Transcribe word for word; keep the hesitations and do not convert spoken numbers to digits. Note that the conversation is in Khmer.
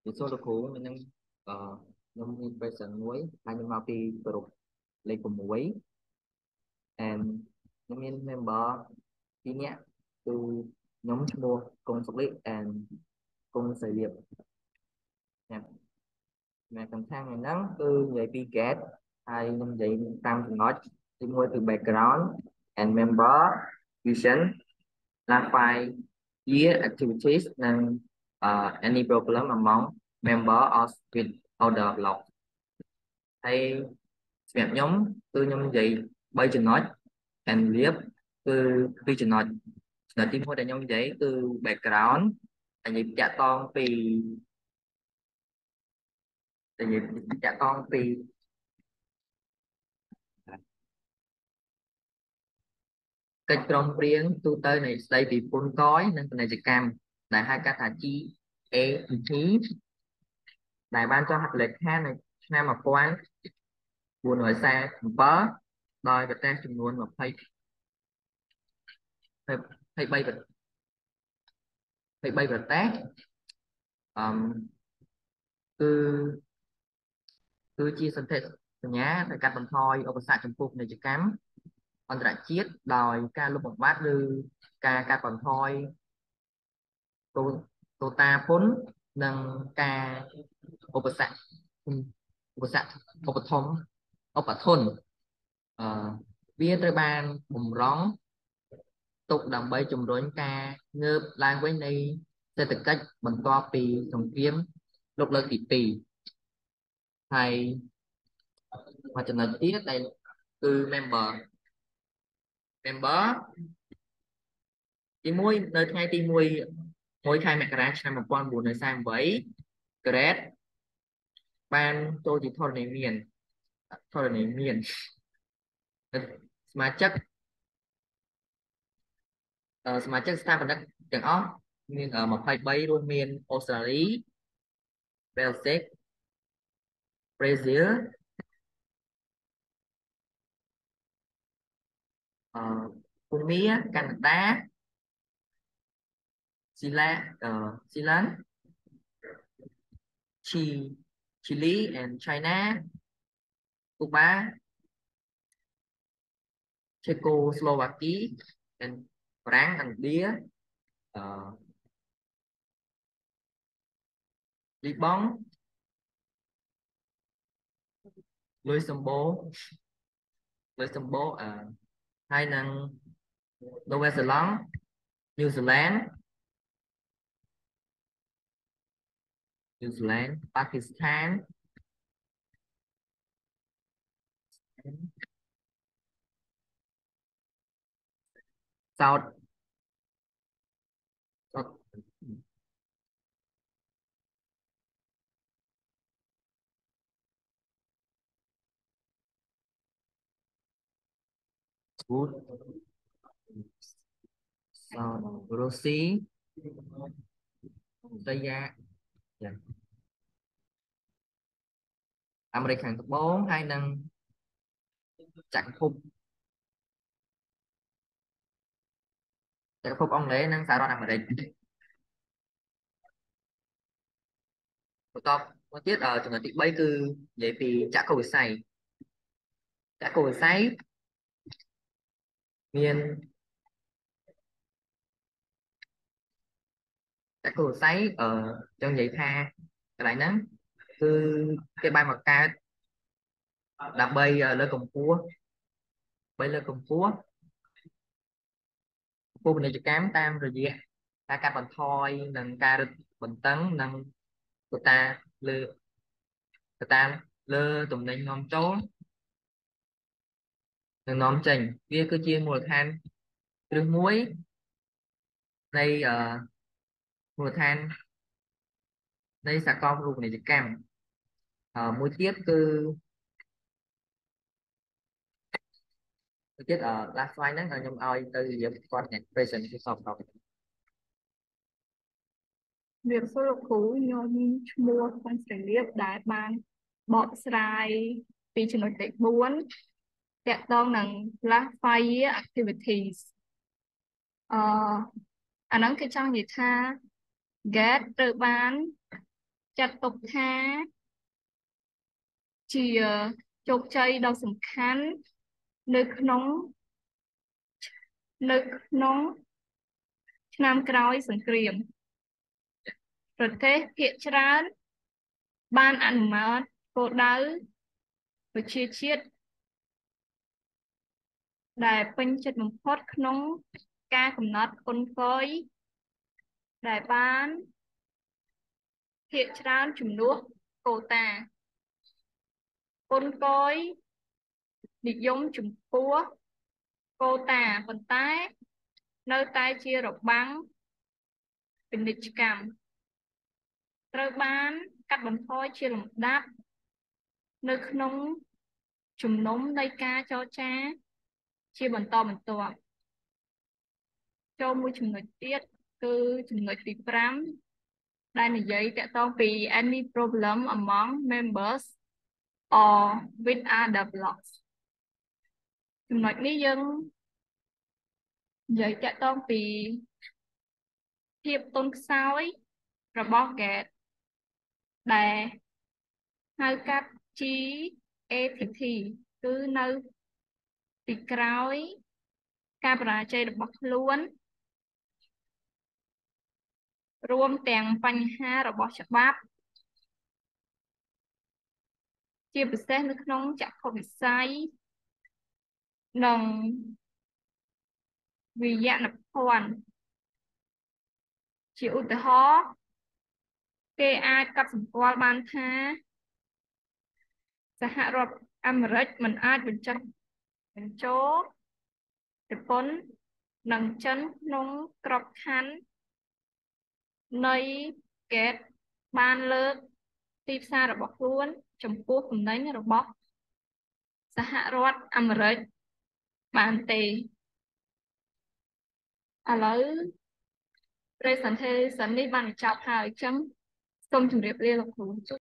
ពីសូលោកគ្រូមាននឹងអឺខ្ញុំមាន question មួយហើយខ្ញុំមកពីប្រពលេខ6 and ខ្ញុំមាន member ពីរនាក់គឺខ្ញុំឈ្មោះកុងសុកលី and កុងសៃលៀបណាអ្នកសំខាន់ហ្នឹងគឺនិយាយពី get ហើយខ្ញុំនិយាយតាមចំណុចទីមួយគឺ background and member vision last five year activities និង uh, any problem among member or with other block ហើយសម្រាប់ខ្ញុំគឺខ្ញុំនិយាយbaចំណុច and លៀបគឺពីរចំណុចចំណុចទីមួយដែលខ្ញុំនិយាយគឺ background ហើយនិយាយតាក់ទងពីនិយាយតាក់ទងពីកិច្ចព្រមព្រៀងទូទៅនៃស្ដីពីពន្ធកយនិងពាណិជ្ជកម្មដែលហៅកាត់ថា G A T P ដែលបានចុះហត្ថលេខានៅឆ្នាំmột nghìn bốn trăm bốn mươi bảyដោយប្រទេសចំនួន20 23ប្រ23ប្រទេសអឺគឺគឺជាសន្ធិសញ្ញាដែលកាត់បន្ថយឧបសគ្គចំពោះពាណិជ្ជកម្មអន្តរជាតិដោយការលុបបំបាត់ឬការកាត់បន្ថយតូតូតាពន្ធនិងការឧបសគ្គឧបសគ្គឧបធម្មឧបធនអឺវាត្រូវបានបំរុងទុកដើម្បីជំរុញការងើបឡើងវិញនៃសេដ្ឋកិច្ចបន្ទាប់ពីសង្គ្រាមលោកលើកទីពីរហើយមួយចំណុចទៀតដែលគឺ member member ទីមួយនៅថ្ងៃទីមួយមួយខែមករាឆ្នាំmột nghìn bốn trăm bốn mươi tám ក្រេតបានចូលជាធរណីមានធរណីមានសមាជិកសមាជិកស្ថាបនិកទាំងអស់មាន23រួមមានអូស្ត្រាលី បែលហ្សិក ប្រេស៊ីលអឺភូមាកាណាដាស៊ីឡាអឺស៊ីឡាន Chi Chile and China Cuba Czechoslovakia and France and India uh, Liban Luxembourg Luxembourg uh, hai năng Новая Зеланд New Zealand New Zealand Pakistan South South Good South Russia Tây Gia yeah. អាមេរិកខាងត្បូងហើយនិងចក្រភពចក្រភពអង់គ្លេសនិងសហរដ្ឋអាមេរិកបន្តមកទៀតចំណុចទី3គឺនិយាយពីចក្រវិស័យចក្រវិស័យមានចក្រវិស័យអឺចង់និយាយថាកន្លែងហ្នឹងគឺគេបានបង្កើតដើម្បីលើកកម្ពស់ដើម្បីលើកកម្ពស់ពពាណិជ្ជកម្មតាមរយៈការកាត់បន្ថយនិងការរឹតបន្តឹងនិងកត្តាលើកត្តាលើទំនិញនាំចូលនិងនាំចេញវាគឺជាមូលដ្ឋានគ្រឹះមួយនៃអឺមូលដ្ឋាននៃសកលរូបនីយកម្មអឺមួយទៀតគឺមួយទៀតអឺ last slide ហ្នឹងខ្ញុំឲ្យទៅយើងគាត់អ្នក present គឺសពតវាសួរលោកគ្រូខ្ញុំឈ្មោះខាងស្រីលៀបដែលបានបកស្រាយពីចំណុចលេខbốnតាក់ទងនឹង last five year activities អឺអាហ្នឹងគេចង់និយាយថា get ត្រូវបានចាត់ទុកថាជាជោគជ័យដ៏សំខាន់នៅក្នុងនៅក្នុងឆ្នាំក្រោយសង្គ្រាមប្រទេសភាគច្រើនបានអនុម័តគោលដៅប្រជាជាតិដែលពេញចិត្តបំផុតក្នុងការកំណត់គុណគយដែលបានភាគច្រើនជំនួសកូតាគុណគយនិយមចំពោះកូតាប៉ុន្តែនៅតែជារបាំងពាណិជ្ជកម្មត្រូវបានកាត់បន្ថយជាលំដាប់នៅក្នុងជំនុំនៃការចរចាជាបន្តបន្ទាប់ចូលមួយចំណុចទៀតគឺចំណុចទីប្រាំដែលនិយាយតាក់ទងពី any problem among members or with other blocks ចំណុចនេះយើងនិយាយតាក់ទងពីភាពទន់ខ្សោយរបស់ gate ដែលហៅកាត់ G A T T គឺនៅពីក្រោយការបរាជ័យរបស់ខ្លួនរួមទាំងបញ្ហារបស់ច្បាប់ជាពិសេសនៅក្នុងចក្ខុវិស័យនិងវិយនភ័ណ្ឌជាឧទាហរណ៍គេអាចកត់សម្គាល់បានថាសហរដ្ឋអាមេរិកមិនអាចបញ្ចុះបញ្ចូលជប៉ុននិងចិនក្នុងក្របខ័ណ្ឌនៃ Gate បានលើកទីផ្សាររបស់ខ្លួនចំពោះទំនិញរបស់សហរដ្ឋអាមេរិកបានទេឥឡូវ presentation នេះបានបញ្ចប់ហើយអញ្ចឹងសូមជម្រាបលាលោកគ្រូ